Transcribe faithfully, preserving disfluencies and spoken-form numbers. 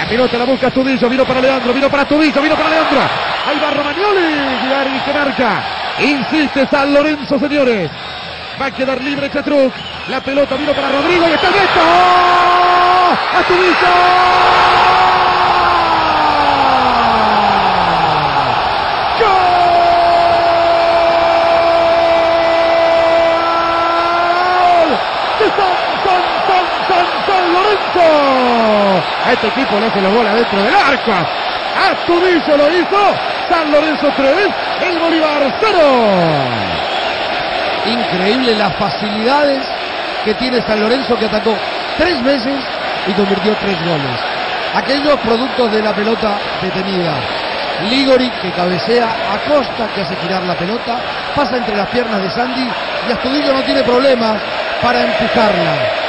La pelota la busca Astudillo, vino para Leandro, vino para Astudillo, vino para Leandro. Ahí va Romagnoli, Gigari que marca. Insiste San Lorenzo, señores. Va a quedar libre Chatruc. La pelota vino para Rodrigo y está el resto. ¡Oh! ¡Astudillo! San Lorenzo. A este equipo le hace los goles dentro del arco. Astudillo lo hizo. San Lorenzo tres, el Bolívar cero. Increíble las facilidades que tiene San Lorenzo, que atacó tres veces y convirtió tres goles. Aquellos productos de la pelota detenida. Ligori que cabecea, Acosta que hace girar la pelota, pasa entre las piernas de Sandy y Astudillo no tiene problemas para empujarla.